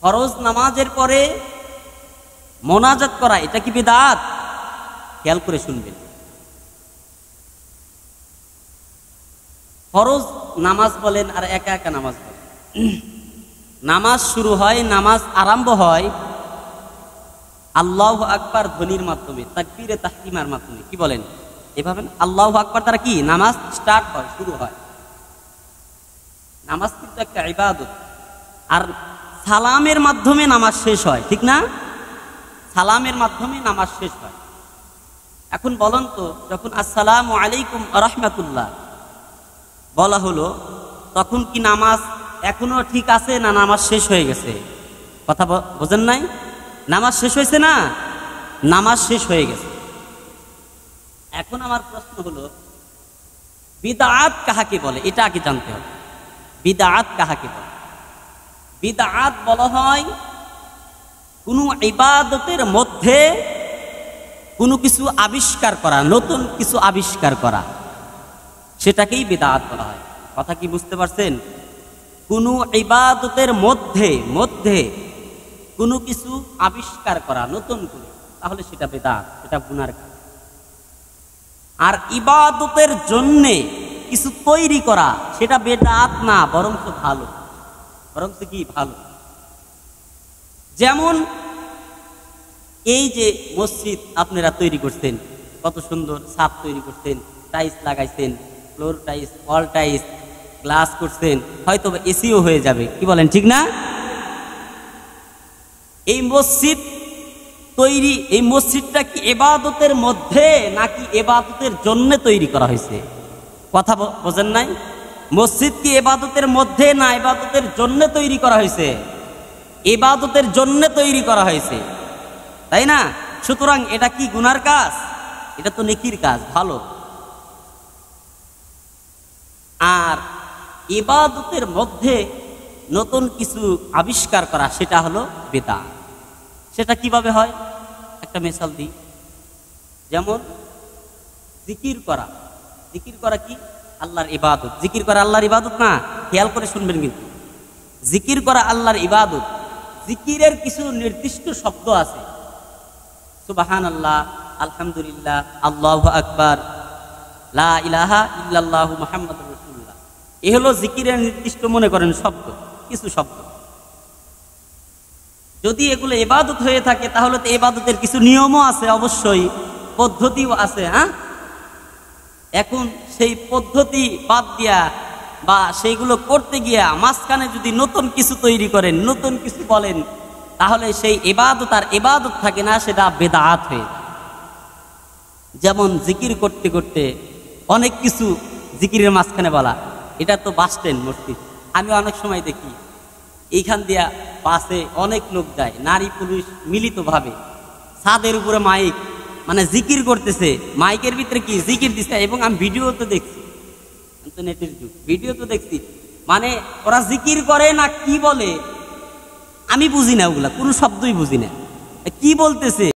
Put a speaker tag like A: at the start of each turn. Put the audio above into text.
A: ফরজ নামাজের পরে মোনাজাত করা এটা কি বিদআত? খেয়াল করে শুনবেন। ফরজ নামাজ বলেন আর একা একা নামাজ বলেন, নামাজ শুরু হয়, নামাজ আরম্ভ হয় আল্লাহু আকবার ধ্বনির মাধ্যমে, তাকবীরে তাহরিমার মাধ্যমে। কি বলেন? এভাবে আল্লাহু আকবার দ্বারা কি নামাজ স্টার্ট হয়, শুরু হয়। নামাজ কিন্তু একটা ইবাদত। আর সালামের মাধ্যমে নামাজ শেষ হয়, ঠিক না? সালামের মাধ্যমে নামাজ শেষ হয়। এখন বলেন তো, যখন আসসালামু আলাইকুম ওয়া রাহমাতুল্লাহ বলা হলো, তখন কি নামাজ এখনো ঠিক আছে না নামাজ শেষ হয়ে গেছে? কথা বোঝেন নাই? নামাজ শেষ হয়েছে না? নামাজ শেষ হয়ে গেছে। এখন আমার প্রশ্ন হলো, বিদআত কাহাকে বলে? এটা আগে জানতে হবে। বিদআত কাহাকে বলে? বিদআত বলা হয় কোনো ইবাদতের মধ্যে কোনো কিছু আবিষ্কার করা, নতুন কিছু আবিষ্কার করা, সেটাকেই বিদআত বলা হয়। কথা কি বুঝতে পারছেন? কোনো ইবাদতের মধ্যে কোনো কিছু আবিষ্কার করা নতুন করে, তাহলে সেটা বিদআত, সেটা গুনার কাজ। আর ইবাদতের জন্যে কিছু তৈরি করা, সেটা বিদআত না, বরঞ্চ ভালো, বরঞ্চ কি ভালো। যেমন এই যে মসজিদ আপনারা তৈরি করছেন, কত সুন্দর ছাদ তৈরি করছেন, টাইলস লাগাইছেন, floor tiles, wall tiles, glass করছেন, হয়তো এসিও হয়ে যাবে। কি বলেন, ঠিক না? এই মসজিদ তৈরি, এই মসজিদটা কি ইবাদতের মধ্যে নাকি ইবাদতের জন্য তৈরি করা হয়েছে? কথা বোঝেন নাই? মসজিদ কি ইবাদতের মধ্যে না ইবাদতের জন্য তৈরি করা হয়েছে? ইবাদতের জন্য তৈরি করা হয়েছে, তাই না? সুতরাং এটা কি গুনার কাজ? এটা তো নেকির কাজ, ভালো। আর ইবাদতের মধ্যে নতুন কিছু আবিষ্কার করা, সেটা হলো বিদআত। সেটা কিভাবে হয়? একটা মিসাল দিই। যেমন জিকির করা। জিকির করা কি? আল্লাহর ইবাদত। জিকির করা আল্লাহর ইবাদত না? খেয়াল করে শুনবেন কিন্তু। জিকির করা আল্লাহর ইবাদত। জিকিরের কিছু নির্দিষ্ট শব্দ আছে, সুবহানাল্লাহ, আলহামদুলিল্লাহ, আল্লাহু আকবার, লা ইলাহা ইল্লাল্লাহু মুহাম্মাদুর রাসূলুল্লাহ। এ হলো জিকিরের নির্দিষ্ট, মনে করেন শব্দ, কিছু শব্দ। যদি এগুলো ইবাদত হয়ে থাকে, তাহলে তো ইবাদতের কিছু নিয়মও আছে, অবশ্যই পদ্ধতিও আছে। হ্যাঁ, এখন সেই পদ্ধতি বাদ দিয়া বা সেইগুলো করতে গিয়া মাঝখানে যদি নতুন কিছু তৈরি করেন, নতুন কিছু বলেন, তাহলে সেই ইবাদত আর ইবাদত থাকে না, সেটা বিদআত হয়ে যায়। যেমন জিকির করতে করতে অনেক কিছু জিকিরের মাঝখানে বলা, এটা তো বাস স্ট্যান্ড, মসজিদ। আমি অনেক সময় দেখি এইখান দিয়া বাসে অনেক লোক যায়, নারী পুরুষ মিলিতভাবে, ছাদের উপরে মাইক, মানে জিকির করতেছে, মাইকের ভিতরে কি জিকির দিচ্ছে। এবং আমি ভিডিও তো দেখছি, ইন্টারনেটের যুগ, ভিডিও তো দেখছি, মানে ওরা জিকির করে না কি বলে আমি বুঝি না, ওগুলা কোনো শব্দই বুঝি না, কি বলতেছে।